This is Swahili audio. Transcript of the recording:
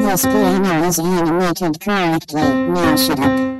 This piano is animated correctly. Now shut up.